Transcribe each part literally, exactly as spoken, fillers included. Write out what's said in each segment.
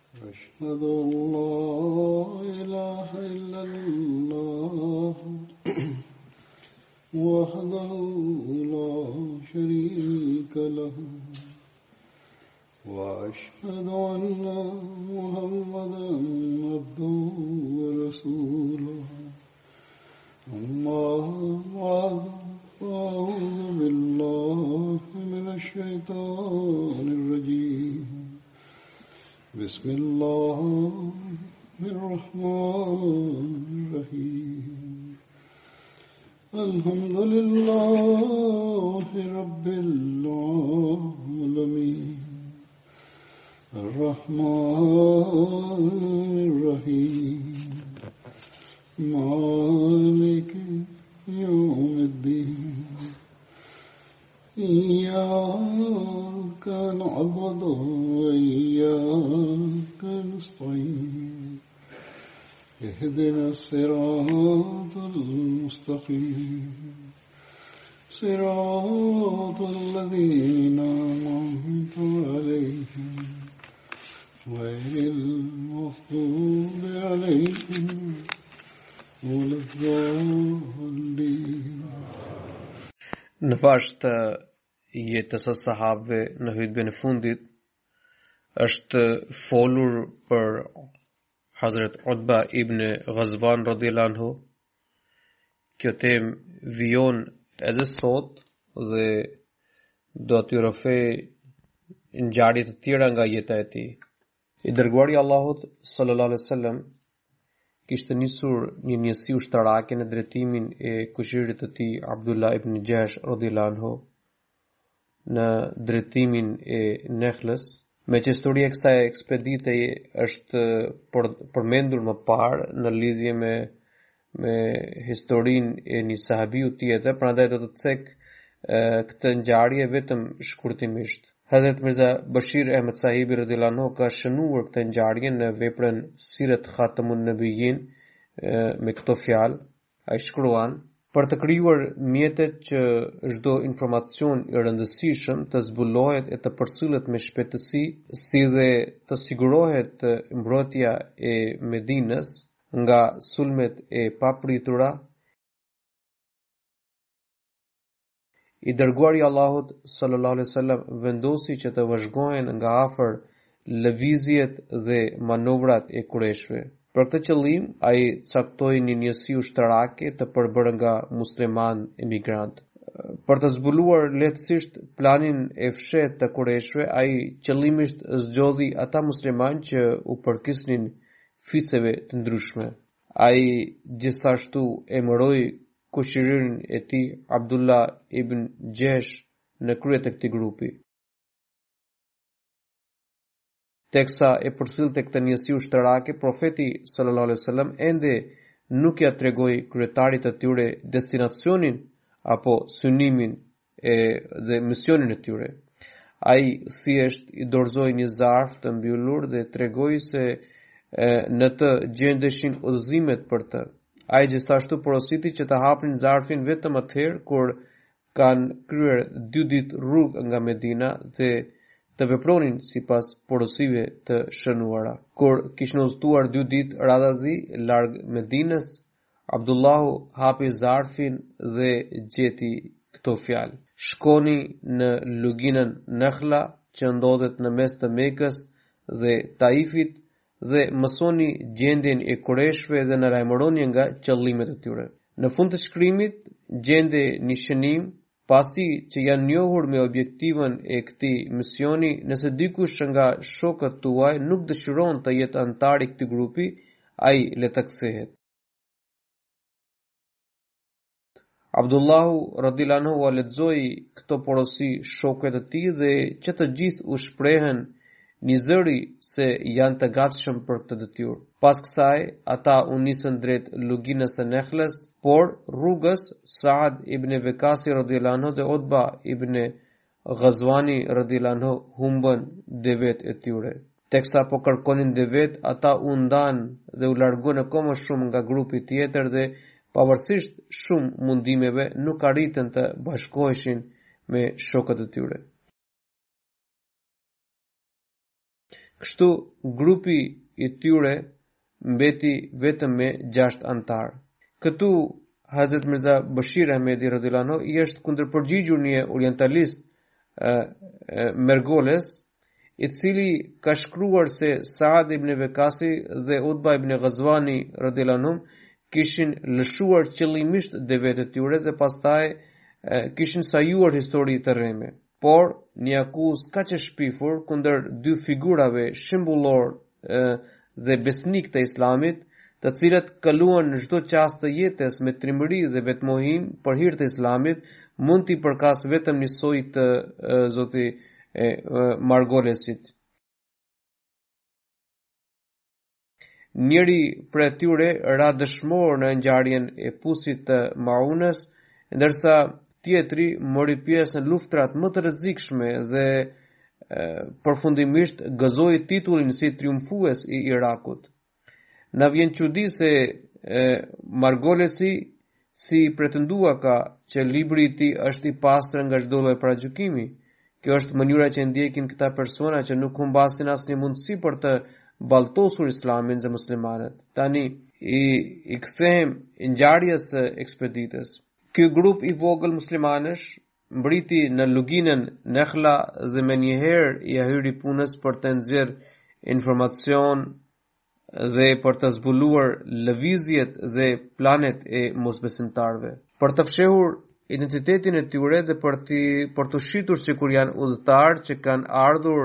أشهد أن لا إله إلا الله وحده لا شريك له وأشهد أن محمدا عبده ورسوله أما بعد فأعوذ بالله من الشيطان الرجيم بسم الله الرحمن الرحيم الحمد لله رب العالمين الرحمن الرحيم مالك يوم الدين إياك نعبد وإياك نستعين اهدنا الصراط المستقيم صراط الذين أنعمت عليهم غير المغضوب عليهم ولا الضالين. Në fazë të jetës së sahabëve në hutbën e fundit është folur për Hazrat Utba ibn Ghazwan radhiyallahu anhu. Kjo temë vijon edhe sot dhe do t'ju rrofej ngjarje të tjera nga jeta e tij. I dërguari i Allahut sallallahu alaihi wasallam kishte nisur një njësi ushtarake në drejtimin e kushirit të tij Abdullah ibn Jahsh radhiyallahu anhu në drejtimin e Nekhlës. Me që historia e kësaj ekspedite është përmendur më parë në lidhje me me historinë e një sahabiu tjetër, prandaj do të cek këtë ngjarje vetëm shkurtimisht. Hazrat Mirza Bashir Ahmed Sahibi radhiyallahu anhu ka shënuar këtë ngjarje në veprën Sirat Khatamun Nabiyyin me këto fjalë. Ai shkruan: për të krijuar mjetet që çdo informacion i rëndësishëm të zbulohet e të përcjellet me shpejtësi, si dhe të sigurohet mbrojtja e Medinës nga sulmet e papritura, i dërguari i Allahut sallallahu alaihi wasallam vendosi që të vëzhgohen nga afër lëvizjet dhe manovrat e Qureshve. Për këtë qëllim, ai caktoi një njësi ushtarake të përbërë nga musliman emigrant. Për të zbuluar lehtësisht planin e fshehtë të Qureshve, ai qëllimisht zgjodhi ata musliman që u përkisnin fiseve të ndryshme. Ai gjithashtu emëroi kushiririn e tij Abdullah ibn Jahsh në krye të këtij grupi. Teksa e përcillte këtë njësi ushtarake, profeti sallallahu alaihi wasallam ende nuk ja tregoi kryetarit të tyre destinacionin apo synimin e dhe misionin e tyre. Ai thjesht i dorëzoi një zarf të mbyllur dhe tregoi se e, në të gjendeshin udhëzimet për të. Ai gjithashtu porositi që të hapnin zarfin vetëm atëherë kur kanë kryer dy ditë rrugë nga Medina dhe të vepronin sipas porosive të shënuara. Kur kishin udhëtuar dy ditë radhazi larg Medinës, Abdullahu hapi zarfin dhe gjeti këto fjalë: shkoni në luginën Nakhla që ndodhet në mes të Mekës dhe Taifit dhe mësoni gjendjen e Qureshve dhe në lajmëroni nga qëllimet e tyre. Në fund të shkrimit gjende një shënim, pasi që janë njohur me objektivën e këtij misioni, nëse dikush nga shokët tuaj nuk dëshiron të jetë antar i këtij grupi, ai le të kthehet. Abdullahu radhiyallahu anhu u lexoi këto porosi shokëve të tij dhe që të gjithë u shprehen një zëri se janë të gatshëm për këtë detyrë. Pas kësaj, ata u nisën drejt luginës së Nekhlës, por rrugës Saad ibn Waqasi radhiyallahu anhu dhe Utba ibn Ghazwani radhiyallahu anhu humbën devet e tyre. Teksa po kërkonin devet, ata u ndan dhe u larguan akoma shumë nga grupi tjetër dhe pavarësisht shumë mundimeve nuk arritën të bashkoheshin me shokët e tyre. Kështu grupi i tyre mbeti vetëm me gjashtë antar. Këtu Hazrat Mirza Bashir Ahmedi radhiyallahu anhu i është kundërpërgjigjur një orientalist Mergoles, i cili ka shkruar se Saad ibn Waqasi dhe Utba ibn Ghazwani radhiyallahu anhum kishin lëshuar qëllimisht devetet tyre dhe pastaj kishin sajuar histori të rreme. Por një akuzë kaq e shpifur kundër dy figurave shembullor dhe besnik të Islamit, të cilat kaluan në çdo çast të jetës me trimëri dhe vetmohim për hir të Islamit, mund t'i përkas vetëm një soi të zoti e Margolesit. Njëri për atyre ra dëshmor në ngjarjen e pusit të Maunës, ndërsa tjetri mori pjesë në luftrat më të rrezikshme dhe përfundimisht gëzoi titullin si triumfues i Irakut. Na vjen çudi se Margolesi si pretendua ka që libri i tij është i pastër nga çdo lloj paragjykimi. Kjo është mënyra që ndjekin këta persona që nuk humbasin asnjë mundësi për të balltosur Islamin dhe muslimanët. Tani i, i kthehem ngjarjes së ekspeditës. Ky grup i vogël muslimanësh mbriti në luginën Nakhla dhe me njëherë i hyri punës për të nxjerrë informacion dhe për të zbuluar lëvizjet dhe planet e mosbesimtarve. Për të fshehur identitetin e tyre dhe për të për të shitur se kur janë udhëtar që kanë ardhur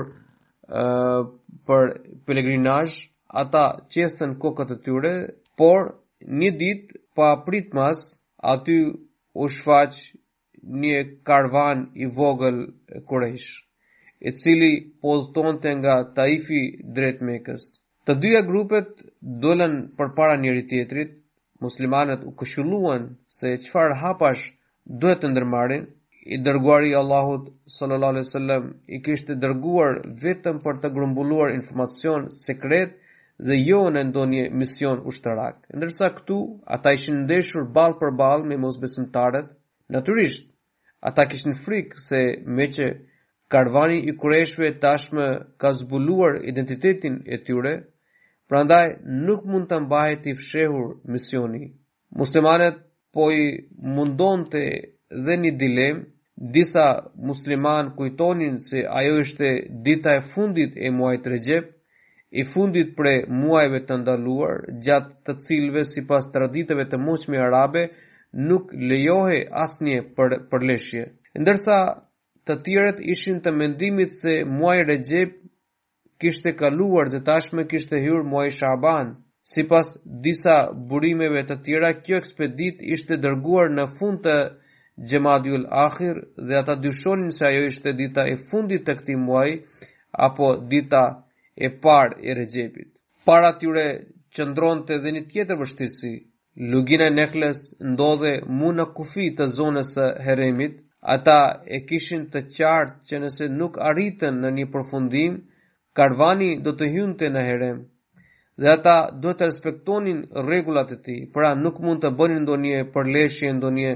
uh, për pelegrinazh, ata qesën kokët e tyre, por një ditë pa pritmas aty u shfaq një karvan i vogël Quraysh, i cili po udhëtonte nga Taifi drejt Mekës. Të dyja grupet dolën përpara njëri tjetrit, muslimanët u këshilluan se çfarë hapash duhet të ndërmarrin. I dërguari i Allahut sallallahu alaihi wasallam i kishte dërguar vetëm për të grumbulluar informacion sekret dhe jo në ndonjë mision ushtarak. Ndërsa këtu ata ishin ndeshur ball për ball me mosbesimtarët. Natyrisht, ata kishin frikë se meqë karvani i Qurayshve tashmë ka zbuluar identitetin e tyre, prandaj nuk mund të mbahet i fshehur misioni. Muslimanët po i mundonte dhe një dilem. Disa musliman kujtonin se ajo ishte dita e fundit e muajit Rexhep, i fundit prej muajve të ndaluar, gjatë të cilëve sipas traditave të moshme arabe nuk lejohej asnjë për përleshje. Ndërsa të tjerët ishin të mendimit se muaji Rexhep kishte kaluar dhe tashmë kishte hyrë muaji Shaban. Sipas disa burimeve të tjera, kjo ekspedit ishte dërguar në fund të Xhamadul Akhir dhe ata dyshonin se ajo ishte dita e fundit të këtij muaji apo dita e parë e Rexhepit. Para tyre qëndronte edhe një tjetër vështirësi. Lugina e Nekhlës ndodhe mu në kufi të zonës së Heremit. Ata e kishin të qartë që nëse nuk arritën në një përfundim, karvani do të hynte në Herem dhe ata duhet të respektonin rregullat e tij, pra nuk mund të bënin ndonjë përleshje, ndonjë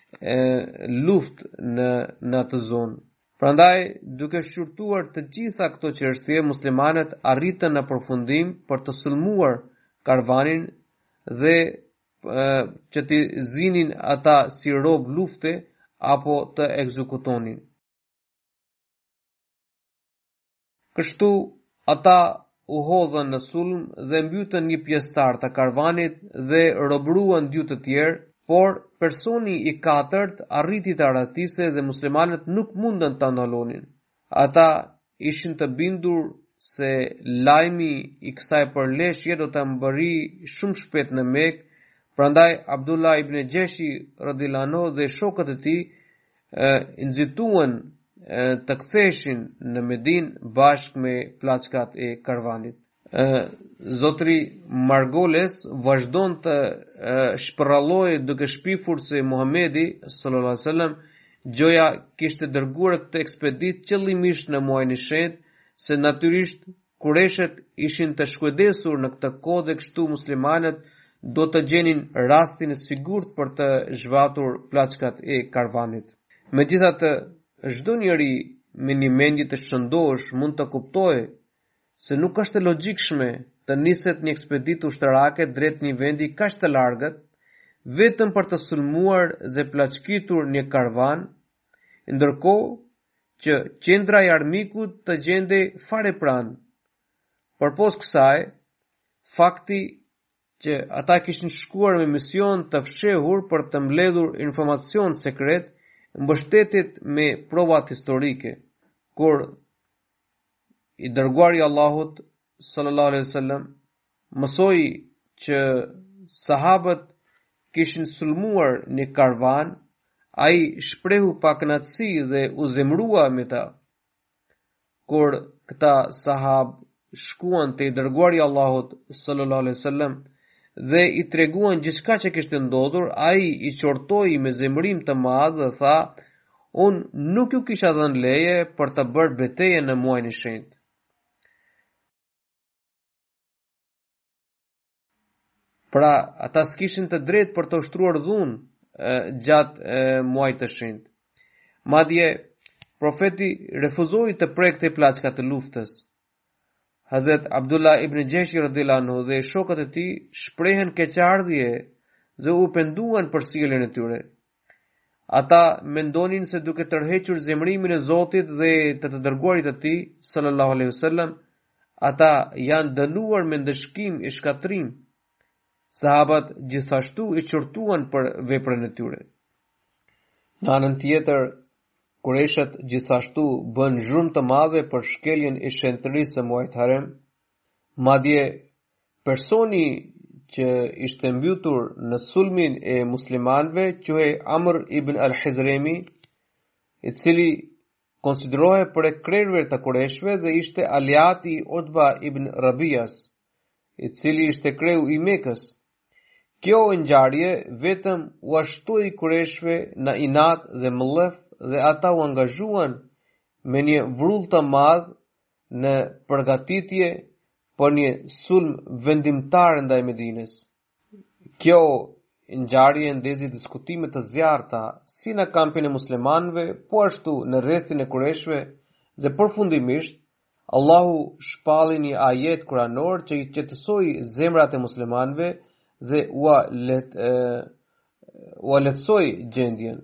luftë në në atë zonë. Prandaj, duke shqyrtuar të gjitha këto çështje, muslimanët arritën në përfundim për të sulmuar karvanin dhe e, që të zinin ata si rob lufte apo të ekzekutonin. Kështu ata u hodhën në sulm dhe mbytën një pjesëtar të karvanit dhe robëruan dy të tjerë, por personi i katërt arriti të arratise dhe muslimanët nuk mundën ta ndalonin. Ata ishin të bindur se lajmi i kësaj përleshje do të mbërri shumë shpejt në Mekë, prandaj Abdullah ibn Gjeshi radhiyallahu anhu dhe shokët e tij nxituan të ktheheshin në Medinë bashkë me plaçkat e karvanit. Zotri Margoles vazhdon të shpërrallojë duke shpifur se Muhamedi sallallahu alaihi wasallam gjoja kishte dërguar këtë ekspedit qëllimisht në muajin e shenjtë, se natyrisht Kureshët ishin të shkujdesur në këtë kohë dhe kështu muslimanët do të gjenin rastin e sigurt për të zhvatur plaçkat e karvanit. Megjithatë, çdo njeri me një mendje të shëndosh mund të kuptojë se nuk është e logjikshme të niset një ekspeditë ushtarake drejt një vendi kaq të largët vetëm për të sulmuar dhe plaçkitur një karvan, ndërkohë që qendra e armikut të gjendej fare pranë. Përpos kësaj, fakti që ata kishin shkuar me mision të fshehur për të mbledhur informacion sekret mbështetet me provat historike, kur i dërguari i Allahut sallallahu alaihi wasallam mësoi që sahabët kishin sulmuar një karvan, ai shprehu pa kënaqësi dhe u zemrua me ta. Kur këta sahab shkuan te i dërguari i Allahut sallallahu alaihi wasallam dhe i treguan gjithçka që kishte ndodhur, ai i qortoi me zemrim të madh dhe tha: "Unë nuk ju kisha dhënë leje për të bërë betejë në muajin e shenjtë." Pra, ata s'kishin të drejtë për të ushtruar dhunë gjatë muajit të shenjtë. Madje profeti refuzoi të prekte plaçkat e luftës. Hazrat Abdullah ibn Jahsh radhiyallahu anhu dhe shokët e tij shprehen keqardhje dhe u penduan për sjelljen e tyre. Ata mendonin se duke tërhequr zemrimin e Zotit dhe të të dërguarit të tij sallallahu alaihi wasallam, ata janë dënuar me ndëshkim e shkatrim. Sahabat gjithashtu i qortuan për veprën e tyre. Në anën tjetër, Kureshët gjithashtu bën zhurmë të madhe për shkeljen e shenjtërisë së muajit Harem. Madje personi që ishte mbytur në sulmin e muslimanëve quhej Amr ibn al-Hizremi, i cili konsiderohej për e krerëve të Kureshëve dhe ishte aleati i Utba ibn Rabias, i cili ishte kreu i Mekës. Kjo ngjarje vetëm u ashtoi Kureshëve në inat dhe mëllëf dhe ata u angazhuan me një vrull të madh në përgatitje për një sulm vendimtar ndaj Medinës. Kjo ngjarje ndezi diskutime të zjarrta si në kampin e muslimanëve, po ashtu në rrethin e Kureshëve dhe përfundimisht Allahu shpalli një ajet kuranor që i qetësoi zemrat e muslimanëve dhe ua let uh, ua lehtësoi gjendjen.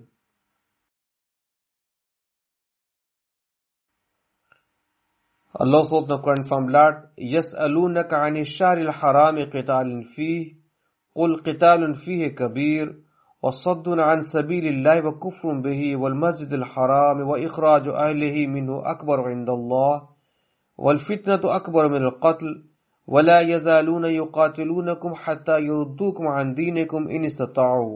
Allah thot në Kur'an famlar: "Yes'alunaka 'ani ash-shahril harami qitalin fihi, qul qitalun fihi kabir, wa saddun 'an sabilillahi wa kufrun bihi wal masjidil harami wa ikhraju ahlihi minhu akbar 'inda Allah, wal fitnatu akbar min al-qatl, wa la yazaluna yuqatilunakum hatta yuruddukum 'an dinikum in istata'u."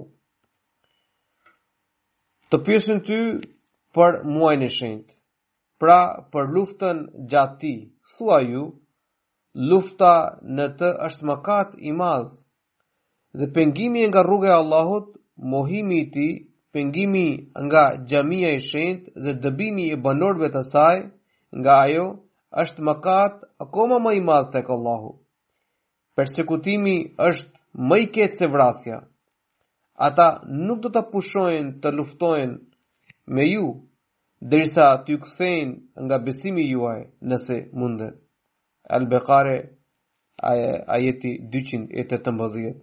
Të pyesin ty për muajin e shenjtë. Pra, për luftën gjatë tij, thua ju, lufta në të është mëkat i madh, dhe pengimi nga rruga e Allahut, mohimi i tij, pengimi nga xhamia e shenjtë dhe dëbimi i banorëve të saj nga ajo është mëkat akoma më i madh tek Allahu. Persekutimi është më i keq se vrasja. Ata nuk do të pushojnë të luftojnë me ju derisa t'ju kthejnë nga besimi juaj nëse munden. Al-Baqara ajeti dyqind e tetëmbëdhjetë.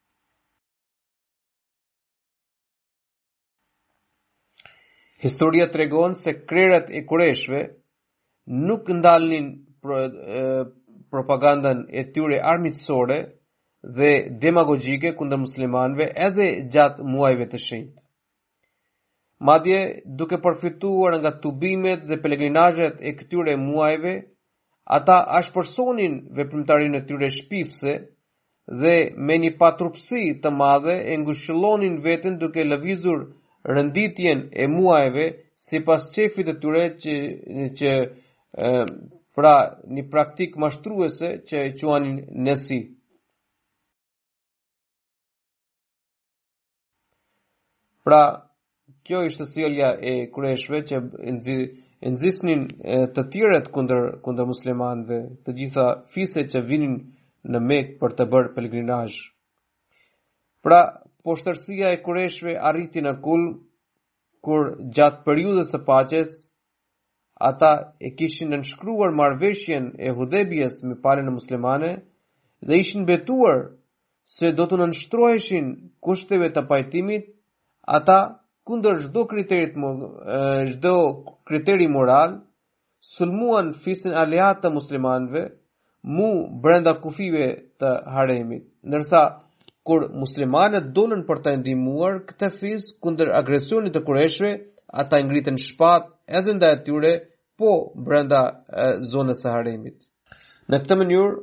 Historia tregon se krerët e Kureshëve nuk ndalnin pro, e, propagandën e tyre armiqësore dhe demagogjike kundër muslimanëve edhe gjatë muajve të shenjtë. Madje duke përfituar nga tubimet dhe pelegrinazhet e këtyre muajve, ata ashpërsonin veprimtarinë e tyre shpifse dhe me një patrupsi të madhe e ngushëllonin veten duke lëvizur rënditjen e muajve sipas çefit të tyre që, që e, pra një praktik mashtruese që e quanin nesi. Pra, kjo ishte sjellja e Kureshëve që nxisnin të tjerët kundër kundër muslimanëve, të gjitha fiset që vinin në Mekë për të bërë pelegrinazh. Pra, poshtërsia e Kureshëve arriti në kulm kur gjatë periudhës së paqes ata e kishin nënshkruar marrëveshjen e Hudebijës me palën e muslimane dhe ishin betuar se do të nënshtroheshin kushteve të pajtimit, ata kundër çdo kriterit çdo kriteri moral sulmuan fisin aleat të muslimanëve mu brenda kufive të haremit, ndërsa kur muslimanët dolën për të ndihmuar këtë fis kundër agresionit të Kureshve, ata ngritën shpatë edhe ndaj tyre, po brenda e, zonës së haremit. Në këtë mënyrë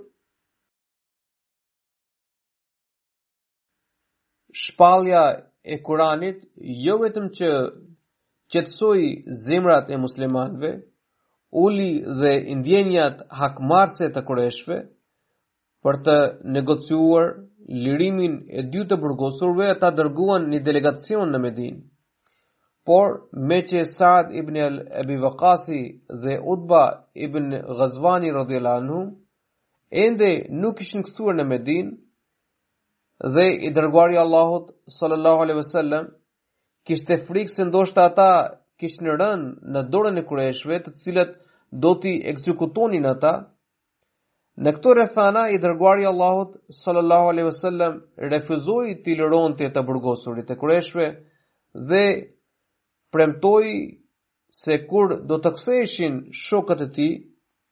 shpallja e Kuranit jo vetëm që qetësoi zemrat e muslimanëve, uli dhe ndjenjat hakmarrëse të Kureshve për të negociuar lirimin e dy të burgosurve, ata dërguan një delegacion në Medinë. Por me që Saad ibn Abi Waqqasi dhe Utba ibn Ghazwani radhiyallahu anhu ende nuk ishin kthyer në Medinë, dhe i dërguari i Allahut sallallahu alaihi wasallam kishte frikë se ndoshta ata kishin rënë në dorën e Kureshve, të cilët do t'i ekzekutonin ata. Në këto rrethana i dërguari i Allahut sallallahu alaihi wasallam refuzoi t'i lironte të burgosurit e Kureshve dhe premtoi se kur do të ktheheshin shokët e tij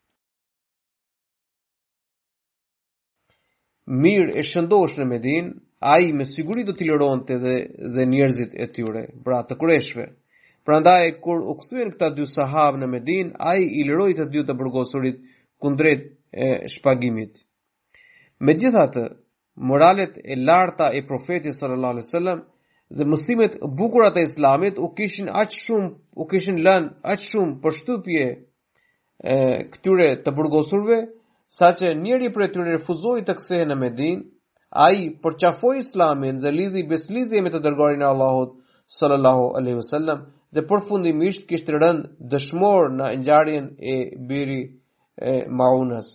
mirë e shëndosh në Medinë, ai me siguri do t'i lironte dhe, dhe njerëzit e tyre, pra të Kureshve. Prandaj kur u kthyen këta dy sahabë në Medinë, ai i liroi të dy të burgosurit kundrejt e shpagimit. Megjithatë, moralet e larta e profetit sallallahu alaihi wasallam dhe mësimet e bukura të Islamit u kishin aq shumë, u kishin lënë aq shumë për shtypje e këtyre të burgosurve, saqë njëri prej tyre refuzoi të kthehej në Medinë. Ai përqafoi Islamin dhe lidhi beslidhje me të dërguarin e Allahut sallallahu alaihi wasallam dhe përfundimisht kishte rënë dëshmor në ngjarjen e Biri e Maunës.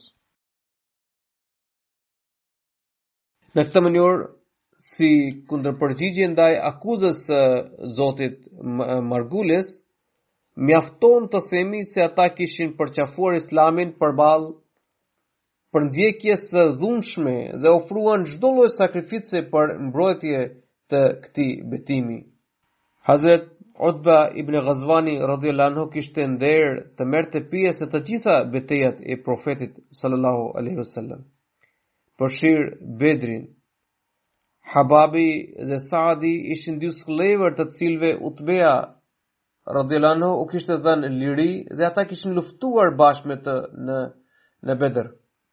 Në këtë mënyrë, si kundërpërgjigje ndaj akuzës së Zotit Margules, mjafton të themi se ata kishin përqafuar Islamin përballë për ndjekjes së dhunshme dhe ofruan çdo lloj sakrifice për mbrojtje të këtij betimi. Hazrat Utba ibn Ghazwani radhiyallahu anhu kishte nder të merrte pjesë në të gjitha betejat e profetit sallallahu alaihi wasallam. Përfshir Bedrin, Hababi dhe Saadi ishin dy skllëver të cilëve Utbea radhiyallahu anhu u kishte dhënë liri dhe ata kishin luftuar bashkë me të në në Bedr.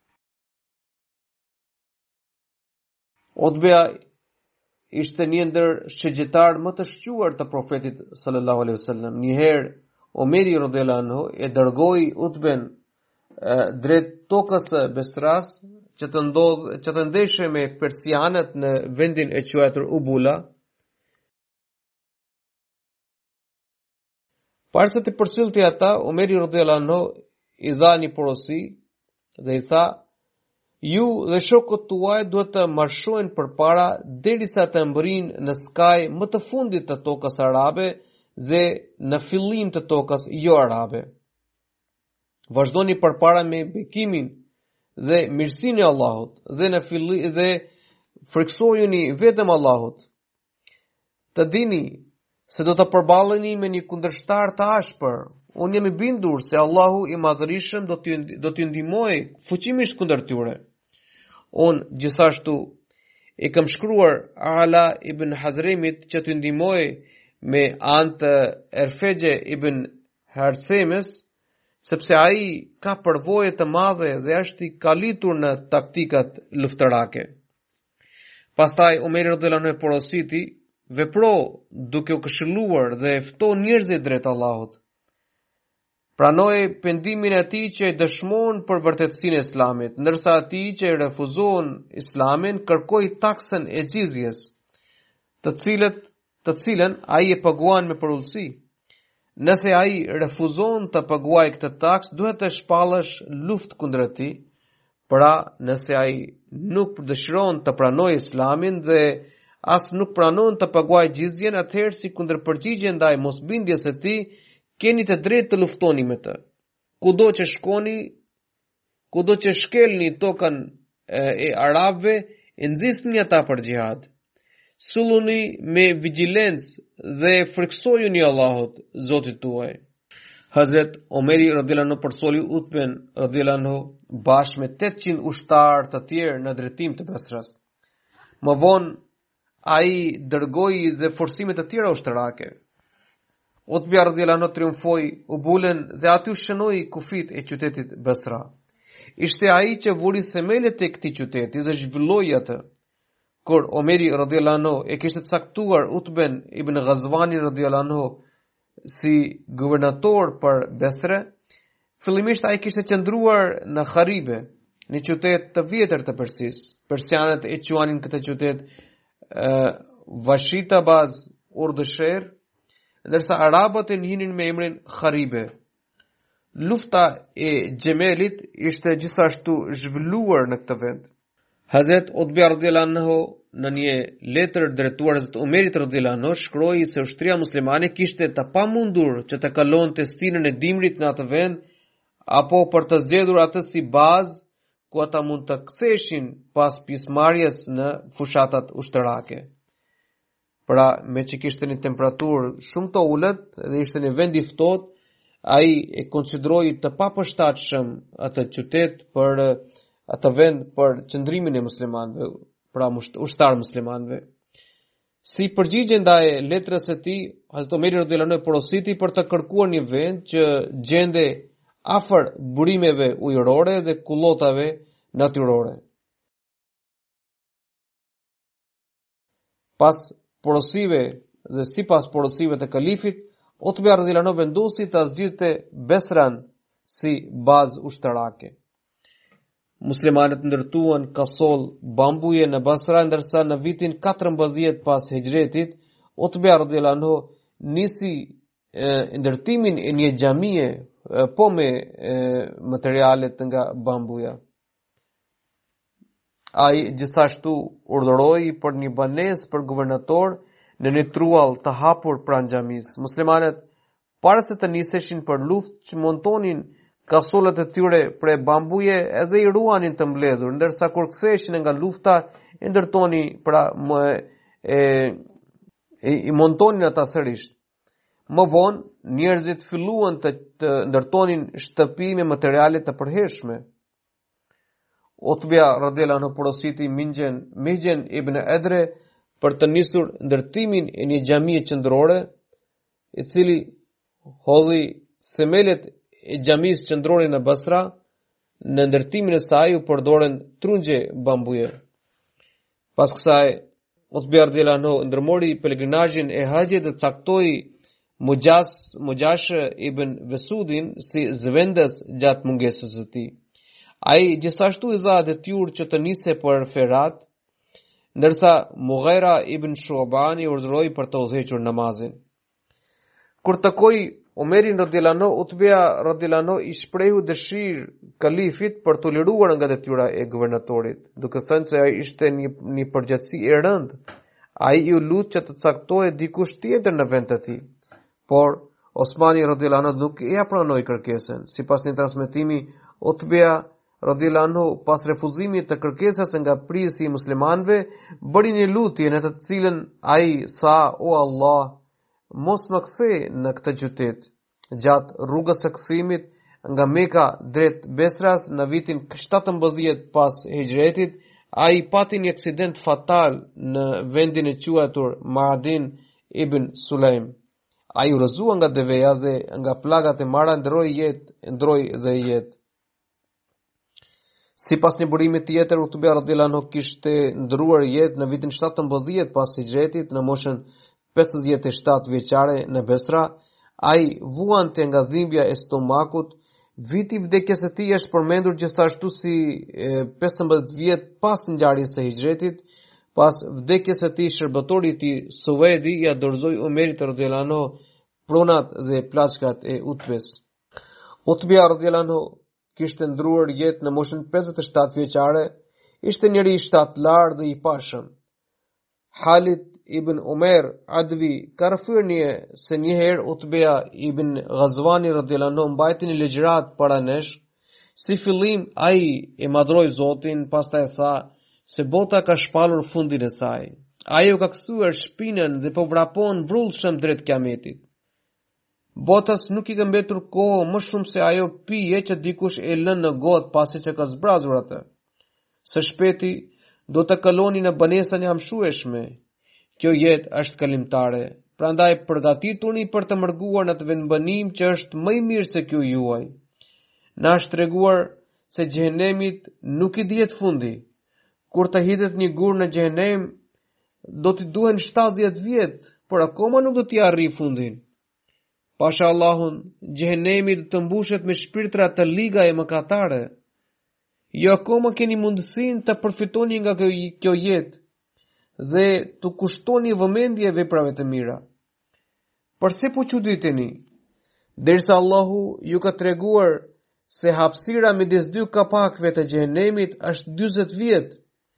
Utbea ishte një ndër shëgjetar më të shquar të profetit sallallahu alaihi wasallam. Një herë Omeri radhiyallahu anhu e dërgoi Utben drejt tokës së Besras që të ndodh që të ndeshë me persianët në vendin e quajtur Ubula. Para se të përsëlte ata, Omeri radhiyallahu anhu i dha një porosi dhe i tha: ju dhe shokët tuaj duhet të marshojnë përpara derisa të mbërrinë në skaj më të fundit të tokës arabe dhe në fillim të tokës jo arabe. Vazhdoni përpara me bekimin dhe mirësinë e Allahut dhe në fillim dhe friksojuni vetëm Allahut. Të dini se do të përballeni me një kundërshtar të ashpër. Unë jam i bindur se Allahu i Madhërisëm do t'ju do t'ju ndihmojë fuqimisht kundër tyre. Unë gjithashtu e kam shkruar Ala ibn Hazremit që t'ju ndihmojë me anë të Erfegje ibn Harsemes, sepse ai ka përvoje të madhe dhe është i kalitur në taktikat luftërake. Pastaj Omeri radhiyallahu anhu e porositi: vepro duke u këshilluar dhe fto njerëzit drejt Allahut. Pranoi pendimin e tij që dëshmon për vërtetësinë e Islamit, ndërsa atij që refuzon Islamin kërkoi taksën e xhizjes, të cilët të cilën ai e paguan me përullësi. Nëse ai refuzon të paguajë këtë taks, duhet të shpallësh luftë kundër tij. Pra, nëse ai nuk dëshiron të pranojë Islamin dhe as nuk pranon të paguajë xhizjen, atëherë si kundërpërgjigje ndaj mosbindjes së tij, keni të drejtë të luftoni me të. kudo që shkoni, kudo që shkelni tokën e arabëve, e nxisni ata për xhihad. Sulluni me vigjilencë dhe friksojuni Allahut, Zotit tuaj. Hazret Omeri radhiyallahu anhu përsoli Utben radhiyallahu anhu bashkë me tetëqind ushtarë të tjerë në drejtim të Basras. Më vonë ai dërgoi dhe forcime të tjera ushtarake. Utbe radhiyallahu anhu triumfoi, u bulen dhe aty u shënoi kufit e qytetit Basra. Ishte ai që vuri themelet e këtij qyteti dhe zhvilloi atë. Kur Omeri radhiyallahu anhu e kishte caktuar Utben ibn Ghazwani radhiyallahu anhu si guvernator për Basre, fillimisht ai kishte qëndruar në Kharibe, një qytet të vjetër të Persisë. Persianët e quanin këtë qytet uh, Vashitabaz Urdhsher, ndërsa arabët e njihnin me emrin Kharibe. Lufta e Gjemelit ishte gjithashtu zhvilluar në këtë vend. Hazret Utbe radhiyallahu anhu në një letër drejtuar Hazret Omerit radhiyallahu anhu shkroi se ushtria muslimane kishte të pamundur që të kalonte stinën e dimrit në atë vend apo për të zgjedhur atë si bazë ku ata mund të ktheheshin pas pjesëmarrjes në fushatat ushtarake. Pra, me që kishte një temperaturë shumë të ulët dhe ishte një vend i ftohtë, ai e konsideroi të papërshtatshëm atë qytet për atë vend për qëndrimin e muslimanëve, pra ushtar muslimanëve. Si përgjigje ndaj letrës së tij, Hazrat Omeri radhiyallahu anhu porositi për të kërkuar një vend që gjende afër burimeve ujërore dhe kullotave natyrore. Pas porosive dhe sipas porosive të kalifit, Utbe radhiyallahu anhu vendosi ta zgjidhte Basran si bazë ushtarake. Muslimanët ndërtuan kasol bambuje në Basra, ndërsa në vitin katërmbëdhjetë pas hijretit, Utbe radhiyallahu anhu nisi e, ndërtimin e një xhamie po me e, materialet nga bambuja. Ai gjithashtu urdhëroi për një banesë për guvernator në një truall të hapur pranë xhamisë. Muslimanët para se të niseshin për luftë që montonin kasolet e tyre prej bambuje edhe i ruanin të mbledhur, ndërsa kur ktheheshin nga lufta e ndërtoni pra më e, e i montonin ata sërish. Më vonë njerëzit filluan të, të ndërtonin shtëpi me materiale të përhershme. Utbe radhiyallahu anhu porositi Mihjen Mihjen ibn Edre për të nisur ndërtimin e një xhamie qendrore, i cili hodhi themelet e xhamisë qendrore në Basra. Në ndërtimin e saj u përdoren trunxhe bambuje. Pas kësaj, Utbe radhiyallahu anhu ndërmori pelegrinazhin e haxhit dhe caktoi Mujas Mujash ibn Vesudin si zëvendës gjatë mungesës së tij. Ai gjithashtu i dha detyrë që të nise për Ferat, ndërsa Mughira ibn Shu'ban i urdhëroi për të udhëhequr namazin. Kur takoi Omerin radhiyallahu anhu, Utbe radhiyallahu anhu i shprehu dëshirë kalifit për të liruar nga detyra e guvernatorit, duke thënë se ai ishte një, një përgjegjësi e rëndë. Ai i lut që të caktohej dikush tjetër në vend të tij. Por Osmani radhiyallahu anhu nuk ia pranoi kërkesën. Sipas një transmetimi, Utbe radhiyallahu anhu pas refuzimit të kërkesës nga prisi i muslimanëve, bëri një lutje në të cilën ai tha: "O Allah, mos më kthe në këtë qytet." Gjatë rrugës së kthimit nga Mekka drejt Basras në vitin shtatëmbëdhjetë pas hijretit, ai pati një aksident fatal në vendin e quajtur Ma'adin ibn Sulaim. Ai u rrëzua nga deveja dhe nga plagat e mara ndroi jetë, ndroi dhe jetë. Sipas një burimi tjetër, Utbe radhiyallahu anhu kishte ndruar jetë në vitin shtatëmbëdhjetë pas hijretit në moshën pesëdhjetë e shtatë vjeçare në Basra. Ai vuante nga dhimbja e stomakut. Viti i vdekjes së tij është përmendur gjithashtu si pesëmbëdhjetë vjet pas ngjarjes së hijretit. Pas vdekjes së tij, shërbëtori i tij Suwedi ia dorëzoi Omerit radhiyallahu anhu pronat dhe plaçkat e Utbes. Utbe radhiyallahu anhu kishte ndruar jetë në moshën pesëdhjetë e shtatë vjeçare, ishte njëri i shtatlar dhe i pashëm. Halit ibn Umer Advi ka rëfyrë se njëherë Utbeja ibn Ghazwani radhiyallahu anhu mbajti një ligjërat para nesh. Si fillim ai e madhroi Zotin, pastaj sa se bota ka shpalur fundin e saj. Ai u ka kthyer shpinën dhe po vrapon vrullshëm drejt kiametit. Botas nuk i ka mbetur kohë më shumë se ajo pije që dikush e lën në gotë pasi që ka zbrazur atë. Së shpeti do të kaloni në banesën e amshueshme. Kjo jetë është kalimtare, prandaj përgatituni për të mërguar në të vendbanim që është më i mirë se ky juaj. Na është treguar se xhehenemit nuk i dihet fundi. Kur të hidhet një gur në xhehenem, do t'i duhen shtatëdhjetë vjet, por akoma nuk do t'i arrijë fundin. Pasha Allahun, xhehenemi do të mbushet me shpirtra të liga e mëkatare. Jo akoma keni mundësinë të përfitoni nga kjo jetë dhe të kushtoni vëmendje veprave të mira. Përse po çuditeni? Derisa Allahu ju ka treguar se hapësira midis dy kapakëve të xhehenemit është dyzet vjet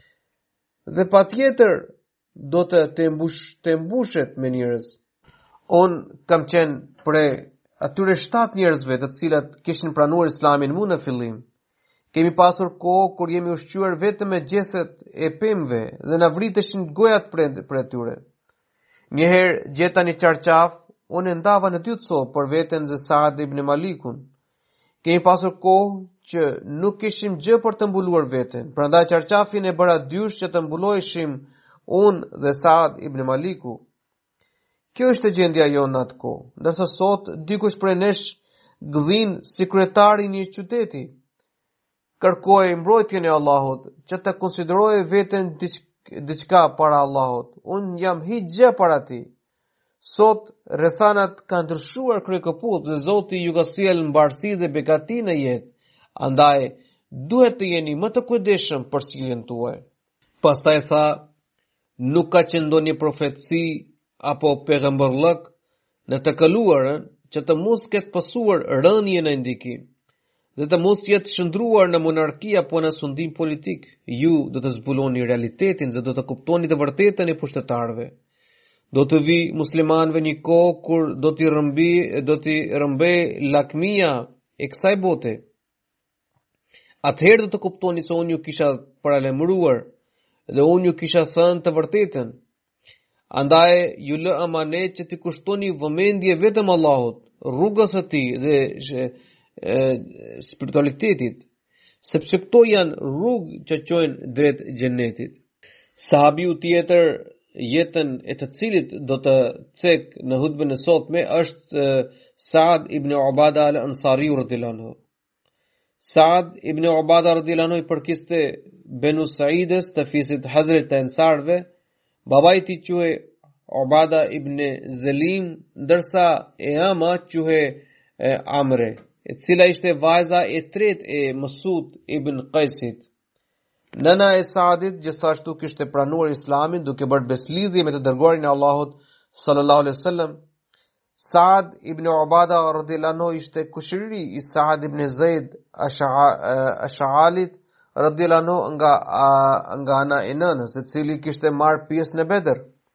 dhe patjetër do të të, mbush, të mbushet me njerëz. On kam qenë pre atyre shtatë njerëzve të cilat kishin pranuar Islamin mu në fillim. Kemi pasur kohë kur jemi ushqyer vetëm me gjethet e pemëve dhe na vriteshin gojat për atyre. Njëherë gjeta një qarqaf, unë ndava në dy copë për veten dhe Saad ibn Malikun. Kemi pasur kohë që nuk kishim gjë për të mbuluar veten, prandaj qarqafin e bëra dysh që të mbuloheshim unë dhe Saad ibn Maliku. Kjo është gjendja jonë në atë kohë, ndërsa sot dikush prej nesh gdhin si kryetari një qyteti. Kërkoj mbrojtjen e Allahut, që të konsideroj veten diçka para Allahut. Unë jam hiç gjë para tij. Sot rrethanat kanë ndryshuar kryekëput dhe Zoti ju ka sjellë mbarësi dhe begati në jetë. Andaj duhet të jeni më të kujdesshëm për sjelljen tuaj. Pastaj sa nuk ka qenë ndonjë profetësi apo pejgamberllëk në të kaluarën që të mos ketë pasur rënje në ndikim dhe të mos jetë shndruar në monarki apo në sundim politik. Ju do të zbuloni realitetin dhe do të kuptoni të vërtetën e pushtetarëve. Do të vi muslimanëve një kohë kur do t'i rëmbi, do t'i rëmbej lakmia e kësaj bote. Atëherë do të kuptoni se unë ju kisha paralajmëruar dhe unë ju kisha thënë të vërtetën. Andaj ju lë amanet që t'i kushtoni vëmendje vetëm Allahut, rrugës së tij dhe e, spiritualitetit, sepse këto janë rrugë që çojnë drejt xhenetit. Sahabiu tjetër jetën e të cilit do të cek në hutbën e sotme është Saad ibn Ubada al-Ansari radhiyallahu anhu. Saad ibn Ubada radhiyallahu anhu i përkiste Benu Saides të fisit Hazret të Ensarve. Babai i tij quhej Ubada ibn Zelim, ndërsa e ama quhej Amre, e cila ishte vajza e tretë e Masud ibn Qaisit. Nëna e Saadit gjithashtu kishte pranuar Islamin duke bërë beslidhje me të dërguarin e Allahut sallallahu alaihi wasallam. Saad ibn Ubada radhiyallahu anhu ishte kushiri i Saad ibn Zaid Ash'alit radhiyallahu anhu nga nga ana e nënës, e cili kishte marrë pjesë në Bedër.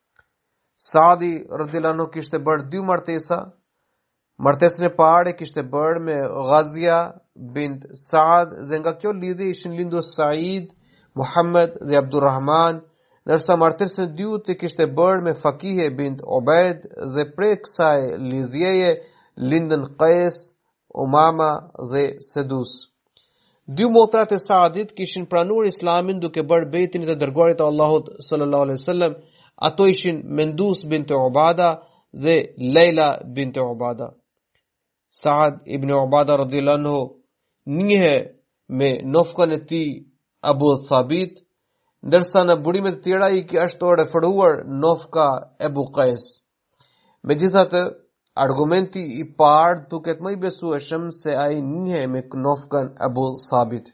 Saadi radhiyallahu anhu kishte bërë dy martesa. Martesën e parë kishte bërë me Ghazia bint Saad dhe nga kjo lidhje ishin lindur Said, Muhammad dhe Abdurrahman, ndërsa martesën e dytë kishte bërë me Fakihe bint Ubaid dhe prej kësaj lidhjeje lindën Qais, Umama dhe Sedus. Dy motrat e Saadit kishin pranuar Islamin duke bërë bejtin e të dërguarit të Allahut sallallahu alaihi wasallam. Ato ishin Mendus bint Ubada dhe Leila bint Ubada. Saad ibn Ubada radhiyallahu anhu njihe me nofkën e tij Abu Thabit, ndërsa në burimet të tjera i është referuar nofka Ebu Qais. Megjithatë, argumenti i parë duket më i besueshëm se ai njihe me nofkën Abu Thabit.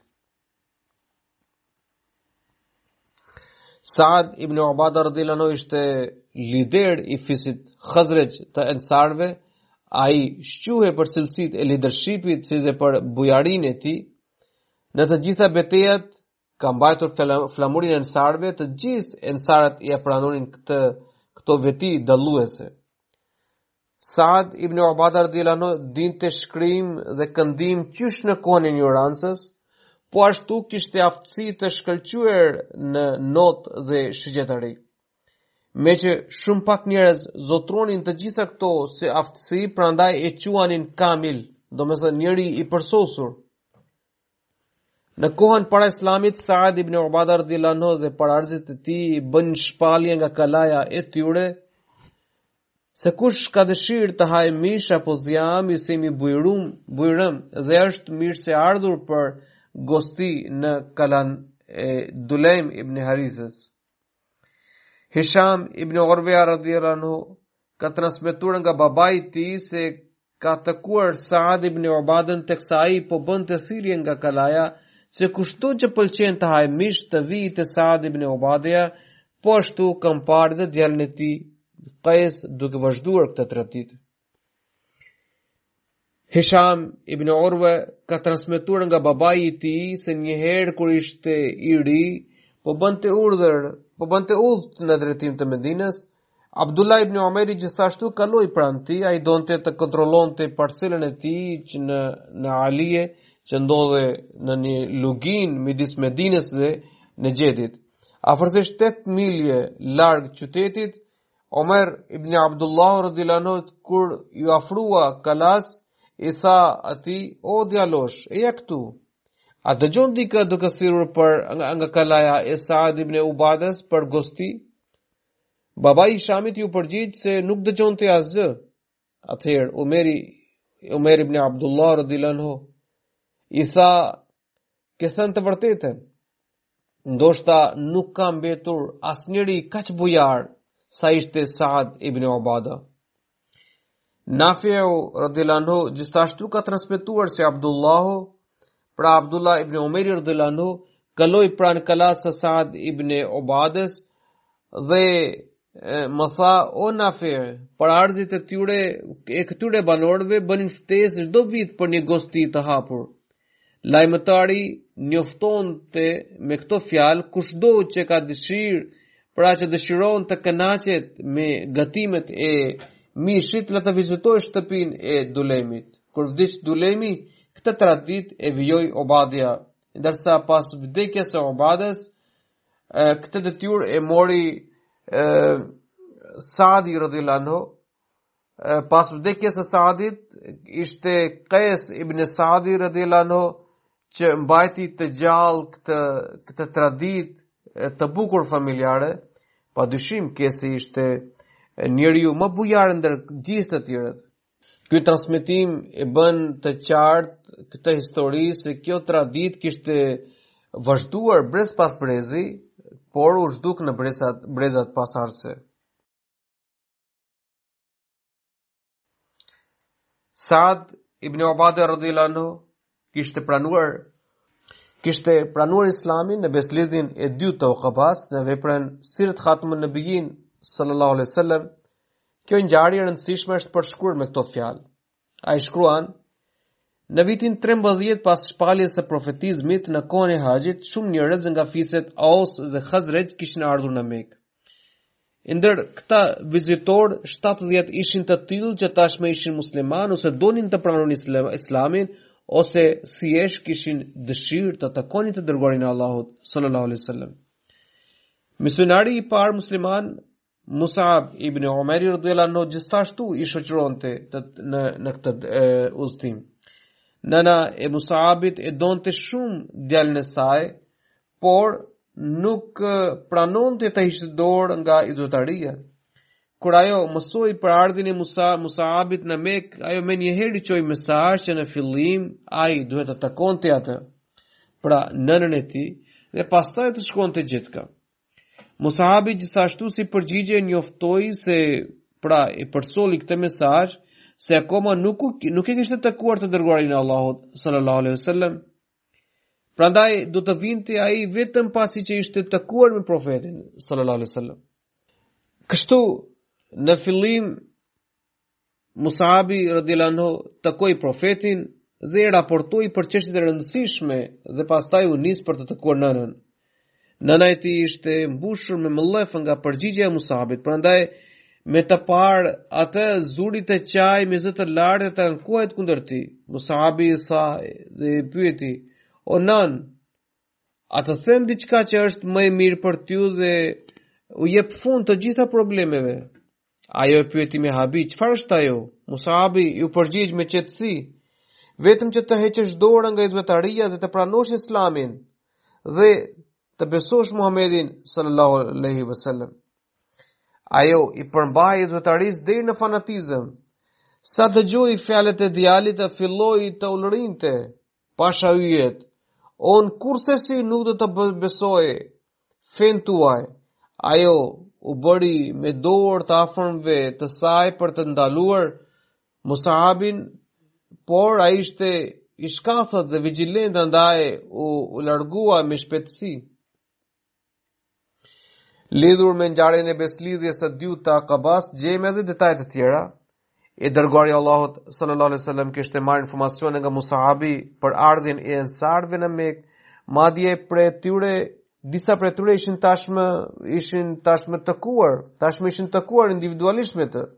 Saad ibn Ubada radhiyallahu anhu ishte lider i fisit Khazraj të Ensarve. Ai shquhej për cilësitë e leadershipit si dhe për bujarinë e tij. Në të gjitha betejat ka mbajtur flamurin e Ensarve, të gjithë Ensarët i pranunin këtë këto veti dalluese. Saad ibn Ubadah radhiyallahu anhu dinte shkrim dhe këndim qysh në kohën e ignorancës, po ashtu kishte aftësi të shkëlqyer në notë dhe shigjetari. Me që shumë pak njerëz zotronin të gjitha këto si aftësi, prandaj e quanin kamil, do me thënë njeri i përsosur. Në kohën para Islamit, Saad ibn Ubadah radhiyallahu anhu dhe paraardhësit e tij bën shpallje nga kalaja e tyre se kush ka dëshirë të hajë mish apo zjam, i themi bujrum, bujrëm, dhe është mirë se ardhur për gosti në kalan e Dulejm ibn Harithës. Hisham ibn Urwa radhiyallahu anhu ka transmetuar nga babai i tij se ka takuar Saad ibn Ubadën teksa ai po bënte thirrje nga kalaja se kushton që pëlqen të hajë mish të vijë te Saad ibn Ubadja, po ashtu kam parë dhe djalin e tij Qais duke vazhduar këtë traditë. Hisham ibn Urwa ka transmetuar nga babai i tij se një herë kur ishte i ri, po bënte urdhër, po bënte udhë në drejtim të Medinës, Abdullah ibn Umeri gjithashtu kaloi pranë tij, ai donte të kontrollonte parcelën e tij që në në Alije, që ndodhe në një lugin midis Medinës dhe Negjedit. Afërsisht tetë milje larg qytetit, Omer ibn Abdullah radhiyallahu anhu kur ju afrua kalas, i tha atij: "O djalosh, eja këtu." A dëgjon dikë duke thirrur për nga, nga kalaja e Saad ibn Ubadës për gosti? Babai i Shamit ju përgjigj se nuk dëgjonte asgjë. Atëherë Umeri Omer ibn Abdullah radhiyallahu anhu i tha: "Ke thënë të vërtetën. Ndoshta nuk ka mbetur asnjëri kaq bujar sa ishte Saad ibn Ubadah." Nafiu radhiyallahu anhu gjithashtu ka transmetuar se Abdullahu, pra Abdullah ibn Umeri radhiyallahu anhu, kaloi pranë kalas së Saad ibn Ubadës dhe e, më tha: "O Nafi, paraardhësit e tyre e këtyre banorëve bënin ftesë çdo vit për një gosti të hapur." Lajmëtari njoftonte me këto fjalë kushdo që ka dëshirë, pra që dëshiron të kënaqet me gatimet e mishit, le të vizitoj shtëpinë e Dulejmit. Kur vdiq Dulejmi, këtë traditë e vijoi Ubadja, ndërsa pas vdekjes së Ubadës, këtë detyrë e mori e, Saadi radhiyallahu anhu. Pas vdekjes së Saadit ishte Qais ibn Saadi radhiyallahu anhu që mbajti të gjallë këtë këtë traditë të bukur familjare. Padyshim Qesi ishte njeriu më bujar ndër gjithë të tjerët. Ky transmetim e bën të qartë këtë histori se kjo traditë kishte vazhduar brez pas brezi, por u zhduk në brezat brezat pasardhëse. Saad ibn Ubadah radhiyallahu anhu kishte pranuar kishte pranuar Islamin në beslidhin e dytë të Uqabas në veprën Sirat Khatmun Nabiyyin sallallahu alaihi wasallam. Kjo ngjarje e rëndësishme është përshkruar me këto fjalë. Ai shkruan: "Në vitin trembëdhjetë pas shpalljes së profetizmit në kohën e Haxhit, shumë njerëz nga fiset Aus dhe Khazraj kishin ardhur në Mekë. Ndër këta vizitorë, shtatëdhjetë ishin të tillë që tashmë ishin musliman ose donin të pranonin Islamin, ose thjesht kishin dëshirë të takonin të dërguarin e Allahut sallallahu alaihi wasallam. Misionari i parë musliman Mus'ab ibn Umair radhiyallahu anhu gjithashtu i shoqëronte në në këtë udhtim. Nana e Mus'abit e donte shumë djalin e saj, por nuk pranonte të hiqte dorë nga idhujtaria. Kur ajo mësoi për ardhin e Musa Mus'abit në Mekë, ajo më njëherë i çoi mesazh që në fillim ai duhet të takonte atë, pra nënën e tij, dhe pastaj të shkonte gjithka. Mus'abi gjithashtu si përgjigje njoftoi se pra i përsoli këtë mesazh se akoma nuk nuk e kishte takuar të dërguarin e Allahut sallallahu alaihi wasallam. Prandaj do të vinte ai vetëm pasi që ishte takuar me profetin sallallahu alaihi wasallam. Kështu në fillim Mus'abi radhiyallahu anhu takoi profetin dhe raportoi për çështjet e rëndësishme dhe pastaj u nis për të takuar nënën. Nëna e tij ishte mbushur me mëllëf nga përgjigjja e Mus'abit, prandaj me të parë atë zurit e qaj me zë të lartë të ankohet kundër ti. Musabi sa dhe pyeti, o nan, a të them diçka që është më e mirë për t'ju dhe u jep fund të gjitha problemeve? Ajo e pyeti me habi, çfarë është ajo? Musabi ju përgjigj me qetësi, vetëm që të heqësh dorën nga idhujtaria dhe të pranosh Islamin dhe të besosh Muhamedit sallallahu alaihi wasallam. Ajo i përmbaj idhujtarisë deri në fanatizëm. Sa dëgjoi fjalët e djalit, të filloi të ulrinte, pasha hyjet, on kurse si nuk do të besoj fen tuaj. Ajo u bëri me dorë të afërmve të saj për të ndaluar Musabin, por ai ishte i shkathët dhe vigjilent, andaj u, u largua me shpejtësi. Lidhur me ngjarjen e beslidhjes së dyut të Aqabas, gjejmë edhe detaje të tjera. E dërguari i Allahut sallallahu alaihi wasallam kishte marrë informacione nga Musabi për ardhjen e ensarëve në Mekë, madje prej tyre disa prej tyre ishin tashmë ishin tashmë takuar, tashmë ishin takuar individualisht me të.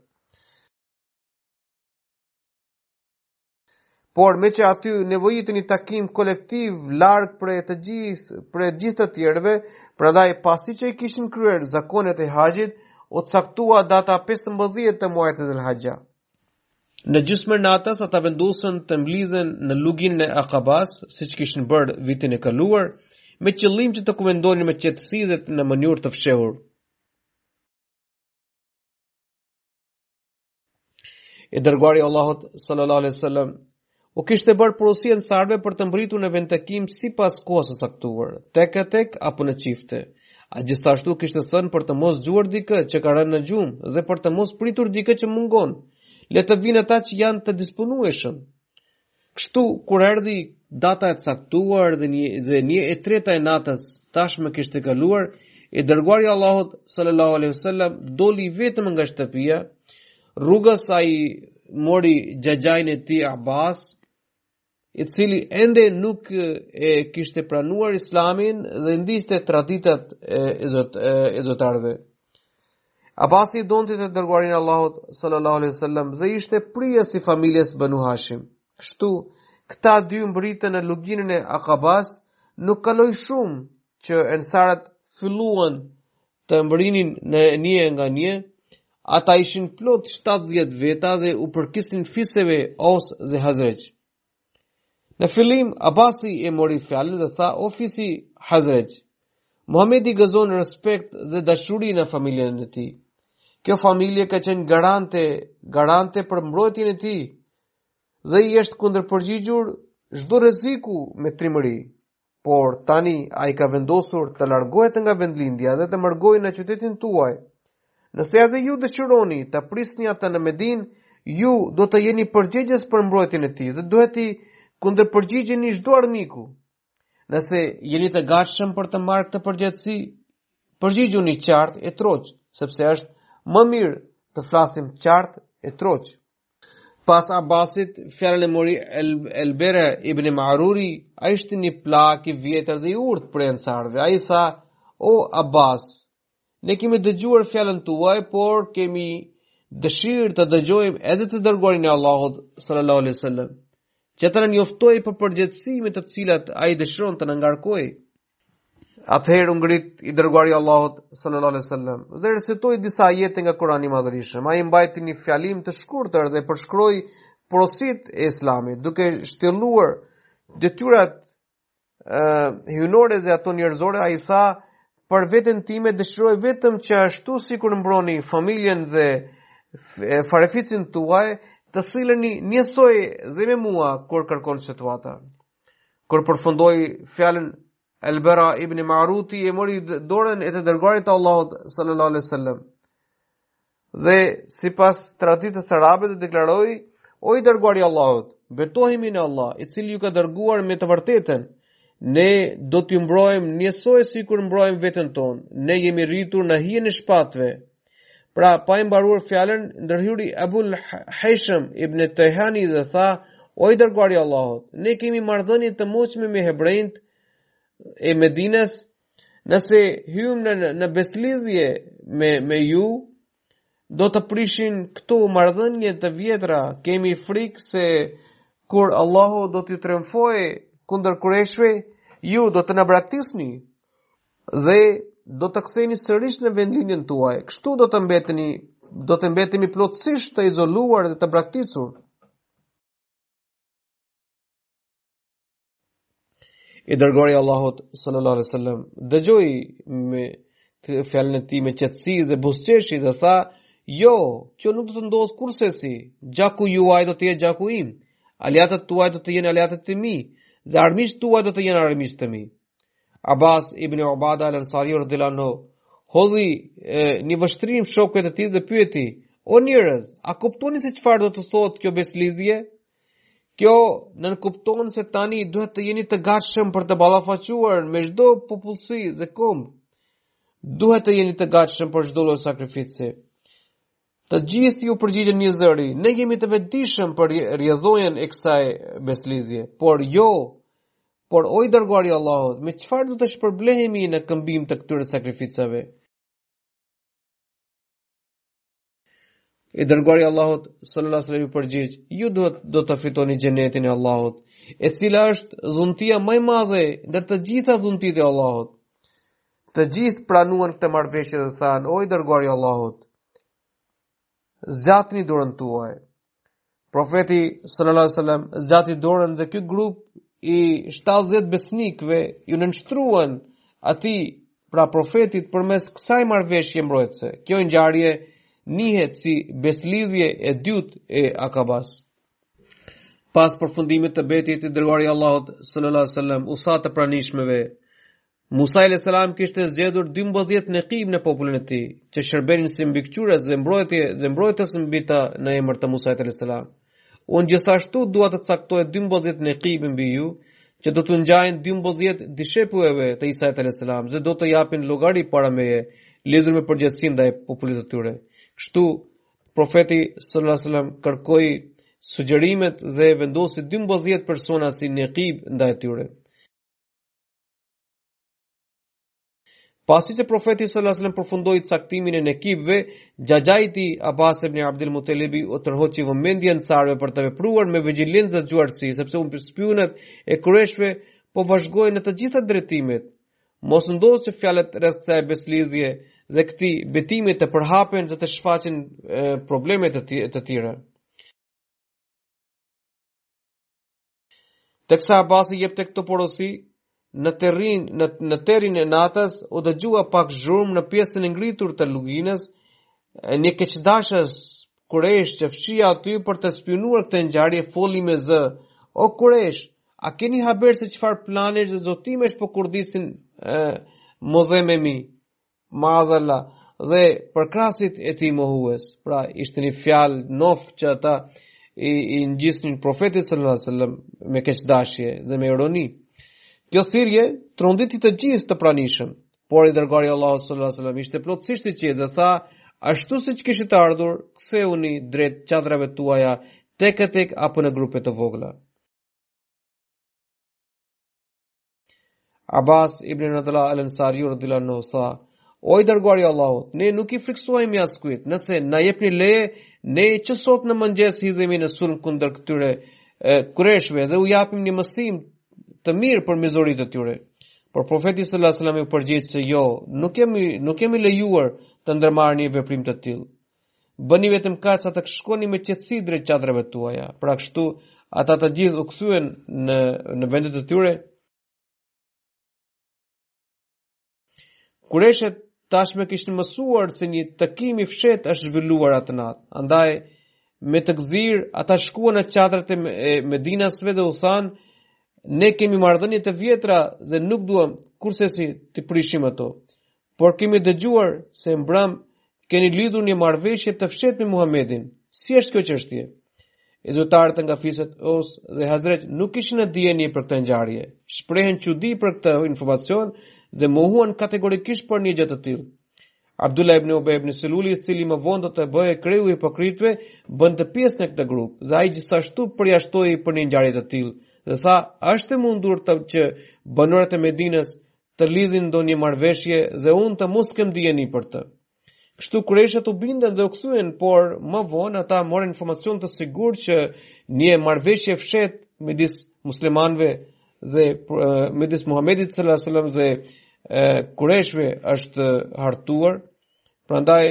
Por me që aty nevojitën një takim kolektiv larg prej të gjithë, prej gjithë të tjerëve, prandaj pasi që i kishin kryer zakonet e haxhit, u caktua data pesëmbëdhjetë të muajit Dhul Hijja. Në gjysmën natës ata vendosën të mblidhen në luginën e Aqabas, siç kishin bërë vitin e kaluar, me qëllim që të komendonin me qetësi dhe në mënyrë të fshehur. E dërguari i Allahut sallallahu alaihi wasallam u kishte bërë porosi ansarëve për të mbritur në vend takim sipas kohës së saktuar, tek e tek apo në çifte. A gjithashtu kishte thënë për të mos xhuar dikë që ka rënë në gjumë dhe për të mos pritur dikë që mungon. Le të vinë ata që janë të disponueshëm. Kështu kur erdhi data e caktuar dhe një dhe një e treta e natës tashmë kishte kaluar, e dërguari i Allahut sallallahu alaihi wasallam doli vetëm nga shtëpia. Rrugës ai mori xhaxhain e tij Abbas, i cili ende nuk e kishte pranuar Islamin dhe ndiqte traditat e zotarëve. Abasi donte të dërguarin e Allahut sallallahu alaihi wasallam dhe ishte prijes i familjes Banu Hashim. Kështu, këta dy mbritën në luginën e Aqabas, nuk kaloi shumë që ensarët filluan të mbrinin në një nga një. Ata ishin plot shtatëdhjetë veta dhe u përkisin fiseve Aus dhe Hazraj. Në fillim, Abasi e mori fjalën dhe tha, o fisi Hazraj, Muhamedi gëzon respekt dhe dashuri në familjen e tij. Kjo familje ka qenë garante, garante për mbrojtjen e tij dhe i është kundërpërgjigjur çdo rreziku me trimëri. Por tani ai ka vendosur të largohet nga vendlindja dhe të mërgojë në qytetin tuaj. Nëse edhe ju dëshironi të prisni atë në Medinë, ju do të jeni përgjegjës për mbrojtjen e tij dhe duhet të kundërpërgjigjeni çdo armiku. Nëse jeni të gatshëm për të marrë këtë përgjegjësi, përgjigjuni qartë e troq, sepse është më mirë të flasim qartë e troq. Pas Abbasit, fjalën e mori Elbera ibn Ma'ruri, ai ishte një plak i vjetër dhe i urtë për ensarëve. Ai tha, o Abbas, ne kemi dëgjuar fjalën tuaj, por kemi dëshirë të dëgjojmë edhe të dërguarin e Allahut sallallahu alaihi wasallam, që të na njoftoi për përgjegjësimet të cilat ai dëshiron të na ngarkojë. Atëherë u ngrit i dërguari i Allahut sallallahu alaihi wasallam dhe recitoi disa ajete nga Kurani i Madhërisëm. Ai mbajti një fjalim të shkurtër dhe përshkroi porositë e Islamit, duke shtjelluar detyrat e hyjnore dhe ato njerëzore. Ai tha, për veten time dëshiroj vetëm që ashtu sikur mbroni familjen dhe farefisën tuaj, të silleni njësoj dhe me mua kur kërkon situata. Kur përfundoi fjalën, Elbera ibn Ma'ruti e mori dorën e të dërguarit të Allahut sallallahu alaihi wasallam dhe sipas traditës arabe deklaroi, o i dërguari i Allahut, betohemi në Allah, i cili ju ka dërguar me të vërtetën. Ne do t'ju mbrojmë njësoj sikur mbrojmë veten tonë. Ne jemi rritur në hijen e shpatëve. Pra, pa i mbaruar fjalën, ndërhyri Abul Hisham ibn Tayhani dhe tha, o i dërguari i Allahut, ne kemi marrëdhënie të moqme me hebrejt e Medinës, nëse hymë në, në beslidhje me, me ju, do të prishin këtu marrëdhënie të vjetra, kemi frikë se kur Allahu do t'ju triumfojë kundër Kureshve, ju do të na braktisni dhe do të ktheheni sërish në vendlinjen tuaj. Kështu do të mbeteni, do të mbetemi plotësisht të izoluar dhe të braktisur. I dërguari i Allahut sallallahu alaihi wasallam dëgjoi me fjalën e tij me qetësi dhe buzëqeshi dhe tha: "Jo, kjo nuk do të ndodhë kurrësi. Gjaku juaj do të jetë gjaku im, aleatët tuaj do të jenë aleatët e mi, dhe armiqtë tuaj do të jenë armiqtë e mi." Abbas ibn Ubada al-Ansari radhiyallahu anhu hodhi një vështrim shokëve të tij dhe pyeti: "O njerëz, a kuptoni se çfarë do të thotë kjo beslidhje? Kjo nënkupton se tani duhet të jeni të gatshëm për të ballafaquar me çdo popullsi dhe kom. Duhet të jeni të gatshëm për çdo lloj sakrifici." Të gjithë ju përgjigjen një zëri: "Ne jemi të vetëdijshëm për rrjedhojën e kësaj beslidhje." Por jo, por o i dërguari i Allahut, me çfarë do të shpërblehemi në këmbim të këtyre sakrificave? I dërguari i Allahut sallallahu alaihi wasallam përgjigj: "Ju do do të fitoni xhenetin e Allahut, e cila është dhuntia më e madhe ndër të gjitha dhuntitë e Allahut." Të gjithë pranuan këtë marrëveshje dhe thanë: "O i dërguari i Allahut, zgjatni dorën tuaj." Profeti sallallahu alaihi wasallam zgjati dorën dhe ky grup i shtatëdhjetë besnikëve ju nënshtruan atij, pra profetit, përmes kësaj marrëveshje mbrojtëse. Kjo ngjarje njihet si beslidhje e dytë e Akabas. Pas përfundimit të betit, i dërguari i Allahut sallallahu alaihi wasallam u tha të pranishmeve: Musa alayhis salam kishte zgjedhur dymbëdhjetë neqib në popullin e tij, që shërbenin si mbikëqyrës dhe mbrojtje dhe mbrojtës mbi ta në emër të Musa alayhis salam. Unë gjithashtu dua të caktoj dymbëdhjetë neqib mbi ju, që do të ngjajnë dymbëdhjetë dishepujve të Isa alayhis salam dhe do të japin llogari para meje, lidhur me përgjegjësinë ndaj popullit të tyre. Kështu profeti sallallahu alaihi wasallam kërkoi sugjerimet dhe vendosi dymbëdhjetë persona si neqib ndaj tyre. Pasi që profeti sallallahu alaihi wasallam përfundoi caktimin e nekibëve, xhaxhai i tij Abbas ibn Abdul Muttalibi u tërhoqi vëmendjen ansarëve për të vepruar me vigjilencë dhe zgjuarsi, sepse u spionët e Kureshve po vazhdojnë në të gjitha drejtimet. Mos ndodhë që fjalët rreth kësaj beslidhje dhe këtij betimi të përhapen dhe të shfaqen probleme të tjera. Teksa Abbasi jepte këtë porosi, në terrin në, në terin e natës u dëgjua pak zhurmë në pjesën e ngritur të luginës, një keqdashës Kuresh që fshia aty për të spionuar këtë ngjarje folli me zë: "O Kuresh, a keni haber se çfarë planesh dhe zotimesh po kurdisin moze me mi?" Maadhallah, dhe për krasit e tij mohues. Pra ishte një fjalë nof që ata i, i ngjisnin profetit sallallahu alaihi wasallam me keqdashje dhe me ironi. Kjo thirrje tronditi të gjithë të pranishëm, por i dërguari i Allahut sallallahu alaihi wasallam ishte plotësisht i qetë dhe tha: "Ashtu siç kishit ardhur, ktheuni drejt çadrave tuaja tek e tek apo në grupe të vogla." Abbas ibn Nadla al-Ansari radhiyallahu anhu tha: "O i dërguari i Allahut, ne nuk i friksohemi askujt. Nëse na jepni leje, ne që sot në mëngjes hidhemi në sulm kundër këtyre Kureshve dhe u japim një mësim të mirë për mizoritë të tyre." Por profeti sallallahu alaihi wasallam u përgjigj se jo, nuk kemi nuk kemi lejuar të ndërmarrni një veprim të tillë. Bëni vetëm kaq sa të shkoni me qetësi drejt çadrave tuaja. Pra kështu ata të gjithë u kthyen në në vendet e tyre. Kureshet tashmë kishin mësuar se një takim i fshehtë është zhvilluar atë natë. Andaj me të gëzir ata shkuan në çadrat e Medinasve dhe u thanë: "Ne kemi marrëdhënie të vjetra dhe nuk duam kursesi të prishim ato. Por kemi dëgjuar se mbram keni lidhur një marrëveshje të fshehtë me Muhamedit. Si është kjo çështje?" Zyrtarët nga fiset Aus dhe Hazraj nuk kishin në dijeni për këtë ngjarje. Shprehen çudi për këtë informacion dhe mohuan kategorikisht për një gjë të tillë. Abdullah ibn Ubay ibn Seluli, i cili më vonë do të bëhej kreu i hipokritëve, bënte pjesë në këtë grup dhe ai gjithashtu përjashtoi për një ngjarje të tillë dhe tha: "Është e mundur të që banorët e Medinës të lidhin ndonjë marrëveshje dhe unë të mos kem dijeni për të." Kështu Kureshët u bindën dhe u kthyen, por më vonë ata morën informacion të sigurt që një marrëveshje fshet midis muslimanëve dhe midis Muhamedit sallallahu alaihi wasallam dhe Kureshëve është hartuar. Prandaj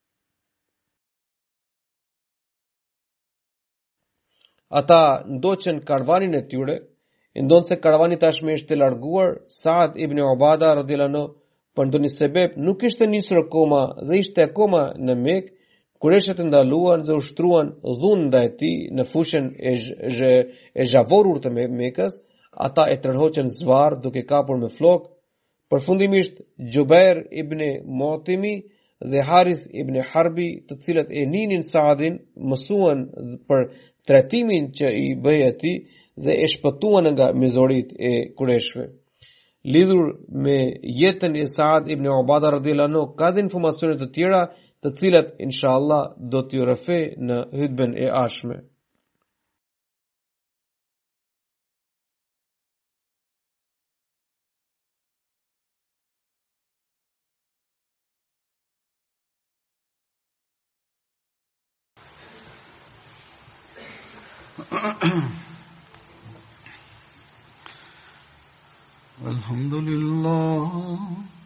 ata ndoqën karavanin e tyre, ndonse karavani tashmë ishte larguar. Saad ibn Ubada radhiyallahu anhu për ndonjë sebeb nuk ishte nisur akoma dhe ishte akoma në Mekë. Kureshët e ndaluan dhe ushtruan dhunë ndaj tij në fushën e, e zhavorur të Mekës. Ata e tërhoqën zvarr duke kapur me flok. Përfundimisht Jubair ibn Mutimi dhe Harith ibn Harbi, të cilët e ninin Saadin, mësuan për trajtimin që i bëi atij dhe e shpëtuan nga mizorit e Kureshëve. Lidhur me jetën e Saad ibn Ubada radhiyallahu anhu ka dhe informacione të tjera, të cilat inshallah do t'ju rrëfej në hutben e ardhshme. Alhamdulillah,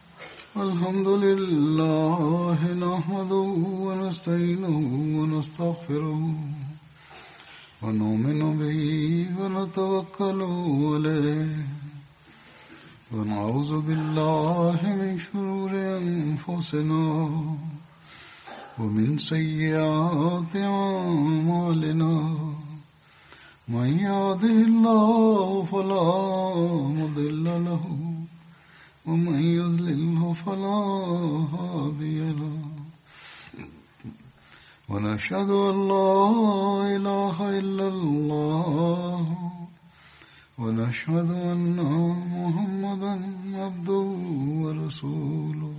alhamdulillah, nahmaduhu wa nasta'inuhu wa nastaghfiruhu wa nu'minu bihi wa natawakkalu alayhi wa na'udhu billahi min shururi anfusina wa min sayyiati a'malina. من يهده الله فلا مضل له ومن يضلله فلا هادي له ونشهد أن لا إله إلا الله ونشهد أن محمدا عبده ورسوله.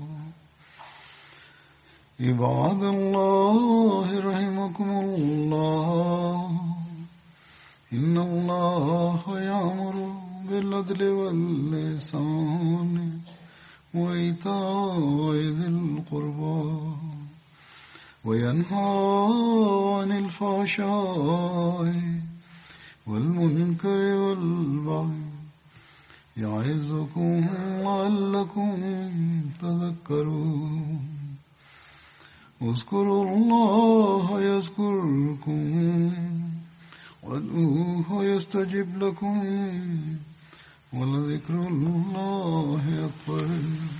عباد الله رحمكم الله، إن الله يأمر بالعدل والإحسان وإيتاء ذي القربى وينهى عن الفحشاء والمنكر والبغي يعظكم لعلكم تذكرون. اذكروا الله يذكركم وادعوه يستجب لكم ولذكر الله أكبر.